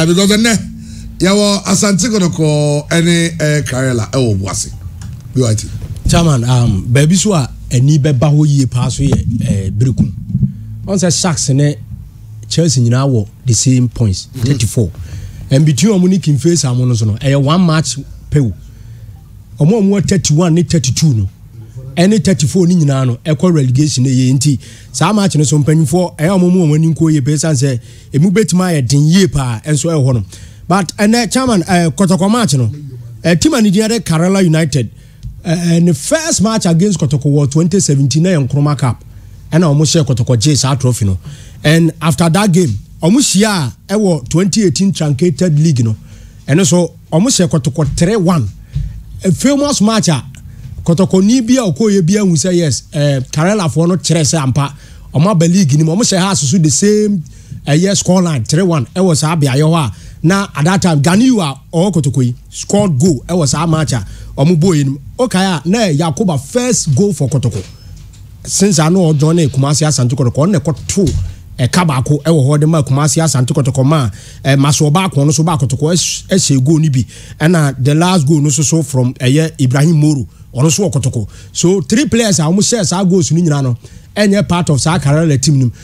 because then yawo Asante Kotoko any Karela Obuasi you right chairman baby so ani beba ho yie pa so ye Berekum on say Sharks ne Chelsea nyina wo the same points 34 and between Omuni Kimface amono so no 1 match pew omo 31 ne 32 no any 34 ni nyina no ekọ relegation ye nti sa match no so mpanifo omo ani nko ye pesa say emu betima ye den yie pa enso ho no but and chairman Kotoko match no team ani dia Kerala United and the first match against Kotoko was 2017 na Nkrumah Cup and omo share Kotoko J sa trophy no and after that game omo share 2018 truncated league no and so omo share Kotoko 3-1 a famous match Kotoko ni bia okoye bia hu say yes Kerala for no kire say ampa omo ba league ni omo share has so the same year score line 3-1 it was abia yo ha na at that time Ganiwa or Kotoko scored goal it was a match omo boy okay na Yakuba first goal for Kotoko since I know Johnny Kumasi Asante Kotoko na koto kabako e wo hode ma Kumasi Asante Kotoko ma maso ba ko no so ba Kotoko e she goal ni bi and the last goal no so from Ibrahim Moro ono so Kotoko so 3 players a almost share sa goals ni nyina no enye part of sa Kerala team nim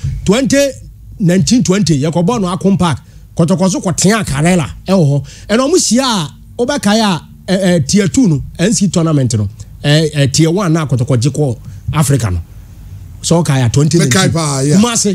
2019-20 Yakobo no Akon Park Kotoko so kotea Kerala e wo ho and almost sia obekaya tier 2 no NC tournament no tier 1 na Kotoko jiko Africa no so kaya 2019 Kumasi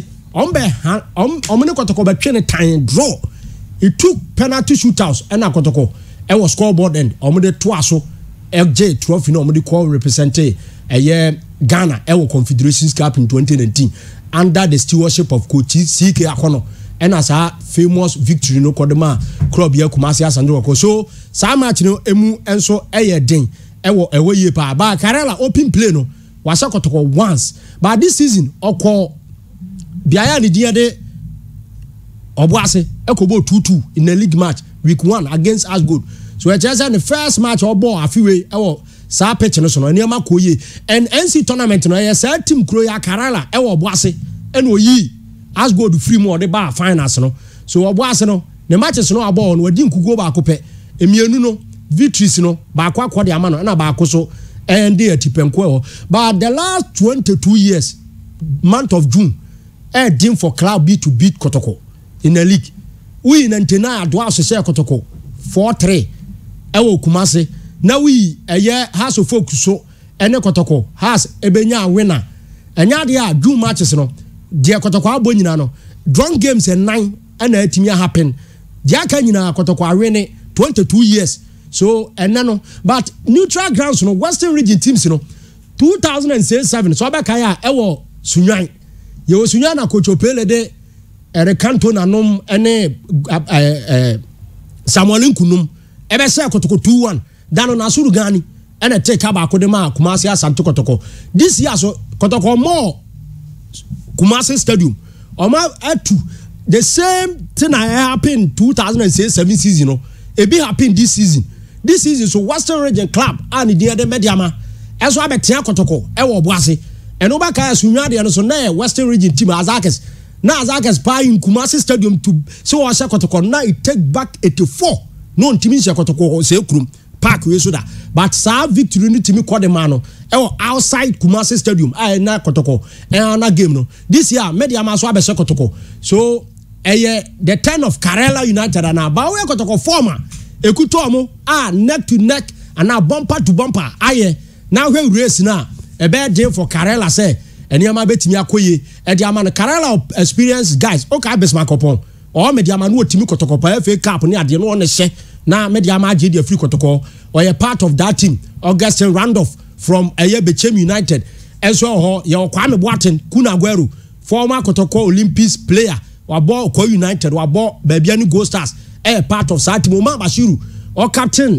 omne Kotoko be twene time draw it took penalty shootouts and na Kotoko e was scoreboard end omde to aso LJ trophy no omde call represent Ghana e wo Confederations Cup in 2019 under the stewardship of coach CK Akono and as a famous victory no kodema club ya Kumasi Asante Kotoko so sa match no emu enso den ewo ye pa ba Kerala open play no wasa Kotoko once but this season oko biaya ni dia de Obuasi ekobo 2-2 in the league match week 1 against Asgold so it just the first match obo afiwe ewo sa pitch no so no niam akoye and NC tournament no yes team kro ya Kerala ewo Obuasi eno oyi Asgold free mo de ba finals no so Obuasi no the matches no abo no wadi nkugo ba akopɛ emienu no victories no ba akwa de ama no na ba akoso and they tipenko but the last 22 years month of June team for Club B to beat Kotoko in the league we 99 do share Kotoko 4-3 ewo Kumasi now we has of focus so ene Kotoko has ebenya winner enya dia June matches no dia Kotoko abo nyina no drunk games and 9 and etimi happen dia ka nyina Kotoko awene 22 years so no but neutral grounds no Western region teams no 2007 so abakaya ewo Sunyan ye wo Sunyan na coach Opele de Rekanto nanom ene Samuel Nkunum ebe se Kotoko 2-1 dano na Suru Gani ene take abako de ma Kumasi Asante Kotoko this year so Kotoko more Kumasi Stadium oma atu the same thing happened 2007 season no e be happen this season so Western region club and the other mediama eso abetia Kotoko e wo Obuasi eno ba ka Sunyan de no so na Western region team Azakes na Azakes pa in Kumasi Stadium to so wa share Kotoko na it take back 84 no ntimi share Kotoko se kurum park we so da but sa victory ni timi kwade man no e outside Kumasi Stadium na Kotoko na game no this year mediama so abese Kotoko so the turn of Kerala United and ba we Kotoko former ekutomo neck to neck and now bumper to bumper now when race na a bad day for Kerala say eniama betimi akoye e dia man Kerala experience guys okay besma kopon o mediama no timi Kotoko pa FA Cup ni ade no ne hye na mediama age dey free Kotoko or a part of that team Augustine Randolph from Bechem United enso ho ye Kwame Boateng Kunaguero former Kotoko Olympics player wabo Ko United wabo Babiani Gold Stars part of Satima Bashiru or captain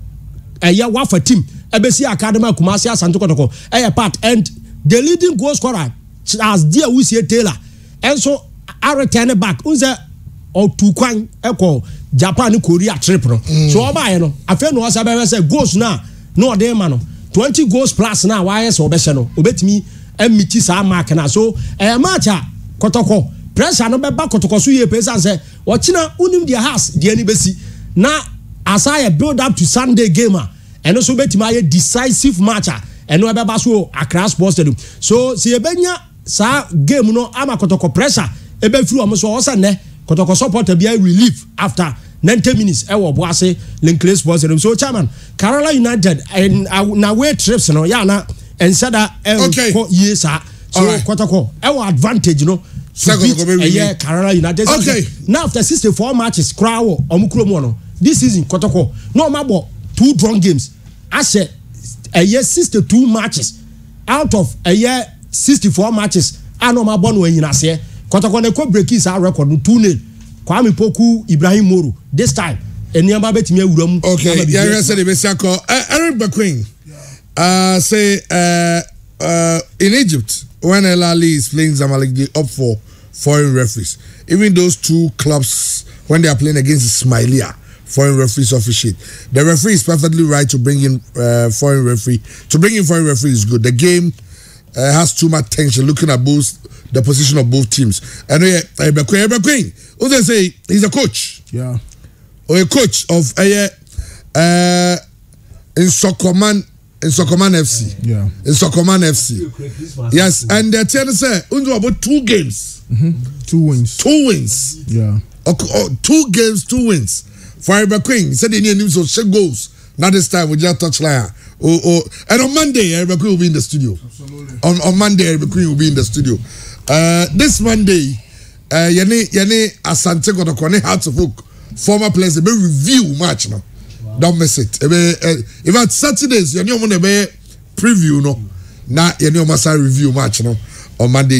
Wafa team ebesi academy Kumasi Asante Kotoko part and the leading goal scorer as dear Usie Taylor and so I return back unze or two kwan eko Japan Korea trip no so oba no afa no osabe say goals na no dey ma no 20 goals plus na why so obese no obetimi emiti sa mark na so match Kotoko pressure no be ba kotoko so ye pesa say ochina unim dia house dia ni besi na asaya build up to Sunday game eno so betima ye decisive match eno e be ba so Accra Sports Stadium so se ebenya sa game no ama kotoko pressure e be firi o so o say ne kotoko supporter bia relief after 90 minutes e wo boase Linkley Sports Stadium so chairman Kerala United and na way trips no ya na ensada ko yesa so kotoko e wo advantage no yeah, Kerala United. Okay. Now after 64 matches, Krawo, Omukromo, this season, Kotoko, no mabo 2 drawn games. I said a year 62 matches out of a year 64 matches. I know my born when you say Kotoko ne ko break his record 2-0. Kwame Poku, Ibrahim Moru. This time, and nearby bet me uram. Okay, yeah, said the Eric McQueen. Say in Egypt. When El Ali is playing Zamalek, they opt for foreign referees. Even those 2 clubs, when they are playing against Ismailia, foreign referees officiate. The referee is perfectly right to bring in foreign referee. To bring in foreign referee is good. The game has too much tension looking at both the position of both teams. And Queen, who they say he's a coach. Yeah. Or a coach of in Sokoman FC. Yeah. In Sokoman FC. Yes, and they're telling us about 2 games. 2 wins. 2 wins. Yeah. 2 games, 2 wins. For Iber Queen, he said they need him so 6 goals. Not this time, we just touch line. And on Monday, Iber Queen will be in the studio. Absolutely. On Monday, Iber Queen will be in the studio. This Monday, Yane Asante Kotoko Hearts of Oak, former players, they will review match now. Don't miss it. If at Saturdays, you know, preview no. Now you know, must review match no on Monday.